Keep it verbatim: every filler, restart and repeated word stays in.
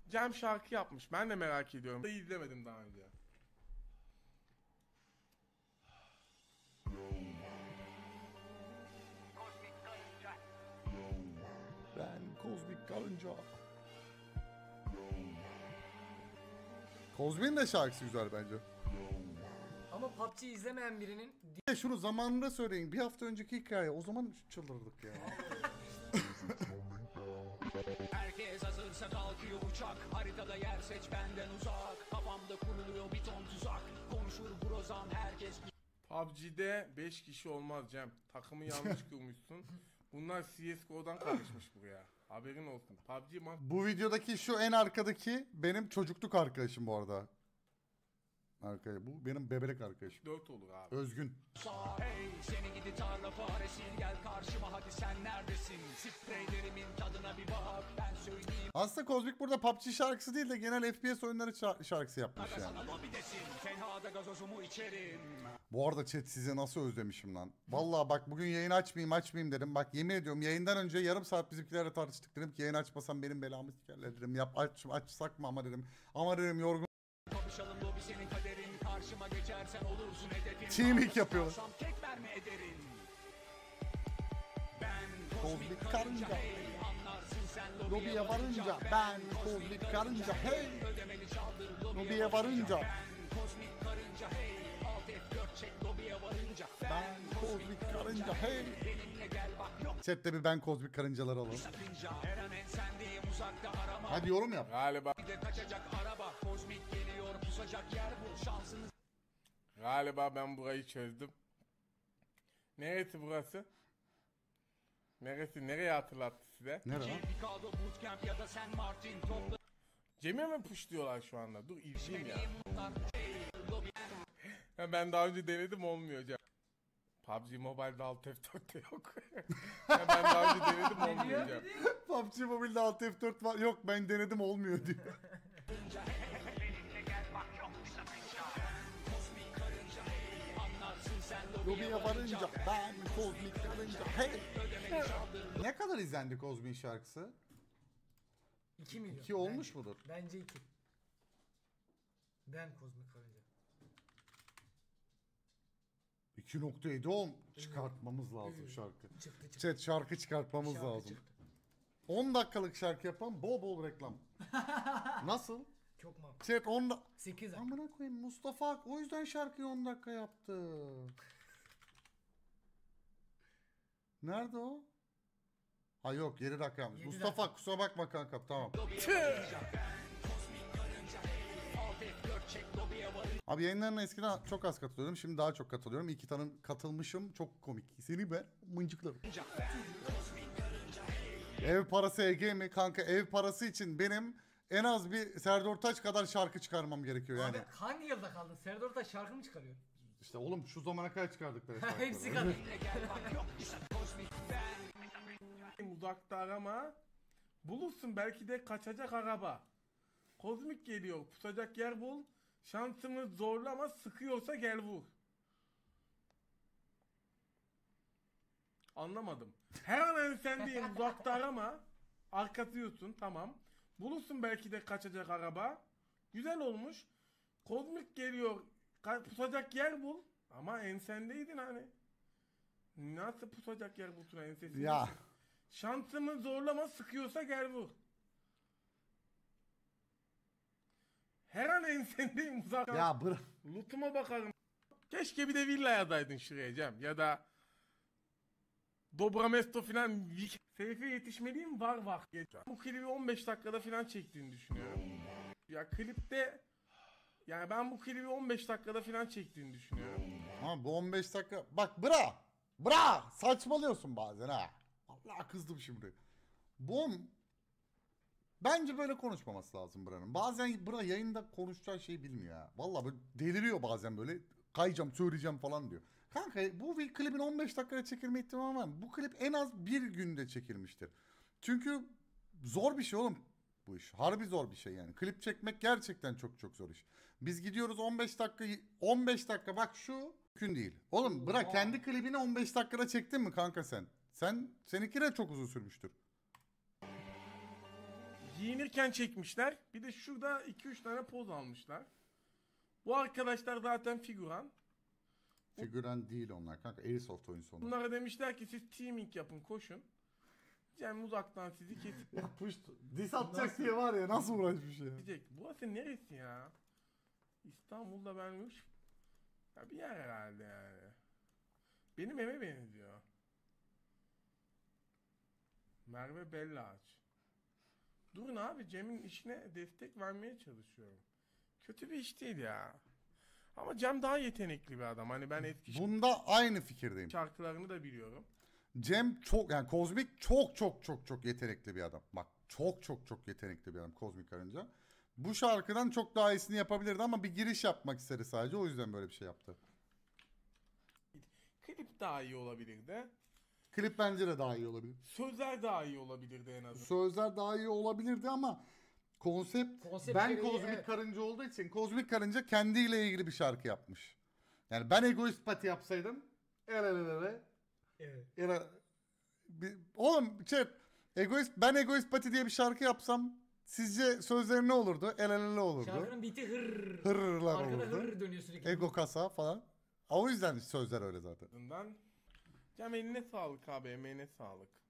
Cem şarkı yapmış. Ben de merak ediyorum. İzlemedim daha önce. Ben kozmik karınca. Kozmik'in de şarkısı güzel bence. Ama P U B G izlemeyen birinin Şunu zamanında söyleyin. Bir hafta önceki hikaye. O zaman çıldırdık ya. Herkes hazırsa kalkıyor uçak. Haritada yer seç benden uzak. Kafamda kuruluyor bir ton tuzak. Konuşur brozan herkes. P U B G'de beş kişi olmaz Cem. Takımı yanlış kurmuşsun. Bunlar C S G O'dan karışmış buraya. Haberin olsun. P U B G ma- Bu videodaki şu en arkadaki benim çocukluk arkadaşım bu arada. Arkaya bu benim bebelek arkadaşım. dört olur abi. Özgün. Hey seni gidi tarla faresi. Gel karşıma hadi sen neredesin? Spreylerimin tadına bir bak. Ben söyleyeyim. Aslında Kozmik burada P U B G şarkısı değil de genel F P S oyunları şar- şarkısı yapmış yani. Sana lobidesin. Tenhada gazozumu içerim. Bu arada chat sizi nasıl özlemişim lan. Vallahi bak bugün yayın açmayayım açmayayım dedim. Bak yemin ediyorum yayından önce yarım saat bizimkilerle tartıştık. Dedim ki yayın açmasam benim belamı sikerler dedim. Yap aç açsak mı ama dedim. Ama dedim yorgun. Kapışalım lobi senin kaderin. Karşıma geçersen olursun hedefin. Teaming yapıyorlar. Sam tek verme ederin. Ben Kozmik kozmik karınca. karınca hey. Anlarsın sen lobiye, Lobiye varınca ben kozmik karınca hey. Ödemeli çaldır Lobiye varınca ben kozmik karınca hey. Alt F dört çek lobiye varınca ben kozmik karınca hey. benimle gel bak yok Chat'te bir ben kozmik karıncaları alalım. sakınca. Her an ensendeyim uzakta arama. Hadi yorum yap. Galiba Bir de kaçacak araba. Kozmik geliyor pusacak yer bul şansını. galiba ben burayı çözdüm. Neresi burası? Neresi? Nereye hatırlattı size? Nere lan? Chicago Bootcamp ya da San Martin topla. Cem'e mi puşluyorlar şu anda? Dur izleyeyim ya. Bunlar hey. Lobi Ha, ben daha önce denedim olmuyor Cem. P U B G Mobile'da Alt F dört'te yok. Ha, ben daha önce denedim olmuyor Cem. P U B G Mobile'de Alt F dört var. Yok ben denedim olmuyor diyor. benimle gel bak yok sakınca. Ben kozmik karınca hey. Anlarsın sen Lobiye varınca ben kozmik karınca hey. ödemeli çaldır. Ne kadar izlendi Kozmik şarkısı? iki milyon. İki olmuş mudur? Bence iki. Ben kozmik karınca. iki nokta yedi on çıkartmamız lazım şarkı. Çıktı çıktı. Chat şarkı çıkartmamız Şarkı lazım. çıktı. on dakikalık şarkı yapan bol bol reklam. Nasıl? Çok makul. Chat on da... sekiz ay. Amına koyayım Mustafa o yüzden şarkıyı on dakika yaptı. Nerede o? Ha yok yedi dakika yapmış. Yedi Mustafa dakika. kusura bakma kanka tamam. Abi yayınlarına eskiden çok az katılıyordum. Şimdi daha çok katılıyorum. İyi ki tanım katılmışım. Çok komik. Seni ben mıncıklarım. Ev parası E G mi? Kanka ev parası için benim en az bir Serdar Ortaç kadar şarkı çıkarmam gerekiyor yani. Abi hangi yılda kaldın? Serdar Ortaç şarkı mı çıkarıyor? İşte oğlum şu zamana kadar çıkardıkları şarkıları. Hepsi kadın. Uzakta arama. Bulursun belki de kaçacak araba. Kozmik geliyor. Pusacak yer bul. Şansını zorlama. Sıkıyorsa gel vur. Anlamadım. Her an ensendeyim. Uzakta arama. Arkasıyorsun. Tamam. Bulursun belki de kaçacak araba. Güzel olmuş. Kozmik geliyor. Ka- pusacak yer bul. Ama ensendeydin hani. Nasıl pusacak yer bulsun ensesini? Ya. Şansımı zorlama, sıkıyorsa gel vur. Her an ensendeyim uzak. Ya bırak. Loot'uma bakarım. Keşke bir de villa yadaydın şuraya Cem. Ya da Dobramesto filan. Seyfe yetişmeliyim var var. Bu klibi on beş dakikada filan çektiğini düşünüyorum. Ya klipte yani ben bu klibi on beş dakikada filan çektiğini düşünüyorum. Ama bu on beş dakika. Bak bra. Bra. Saçmalıyorsun bazen ha. Allah kızdım şimdi. Bu on- bence böyle konuşmaması lazım Bra'nın. Bazen Bra yayında konuşacağı şeyi bilmiyor ha. Vallahi böyle deliriyor bazen böyle. Kayacağım söyleyeceğim falan diyor. Kanka bu klibin on beş dakikada çekilme ihtimali var mı? Bu klip en az bir günde çekilmiştir. Çünkü zor bir şey oğlum bu iş. Harbi zor bir şey yani. Klip çekmek gerçekten çok çok zor iş. Biz gidiyoruz on beş dakika on beş dakika bak şu mümkün değil. Oğlum bırak kendi klibini on beş dakikada çektin mi kanka sen? Sen seninki de çok uzun sürmüştür. Giyinirken çekmişler. Bir de şurada iki üç tane poz almışlar. Bu arkadaşlar zaten figüran. Figüren değil onlar kanka. Airsoft oyuncusu onlar. Bunlara demişler ki siz teaming yapın, koşun. Cem uzaktan sizi kesip Ya puşt. Dis atacak diye var ya nasıl uğraşmış ya. gidecek. Burası neresi ya? İstanbul'da benmiş. Ya bir yer herhalde yani. Benim eve benziyor. Merve Bellaç. Durun abi, Cem'in işine destek vermeye çalışıyorum. Kötü bir iş değil ya. Ama Cem daha yetenekli bir adam. Hani ben eski Bunda aynı fikirdeyim. şarkılarını da biliyorum. Cem çok yani Kozmik çok çok çok çok yetenekli bir adam. Bak çok çok çok yetenekli bir adam Kozmik Karınca. Bu şarkıdan çok daha iyisini yapabilirdi ama bir giriş yapmak istedi sadece. O yüzden böyle bir şey yaptı. Klip daha iyi olabilirdi. Klip bence de daha iyi olabilir. Sözler daha iyi olabilirdi en azından. Sözler daha iyi olabilirdi ama konsept, Konsept ben gereği, Kozmik evet. Karınca olduğu için Kozmik Karınca kendiyle ilgili bir şarkı yapmış. Yani ben Egoist Pati yapsaydım el el el el Evet. el el- bir- oğlum chat Egoist ben Egoist Pati diye bir şarkı yapsam sizce sözleri ne olurdu? El el el olurdu. Şarkının biti hır. Hırrlar Arkada olurdu. hır dönüyor sürekli. Ego kasa falan. O yüzden sözler öyle zaten. Cem eline sağlık abi, emeğine sağlık.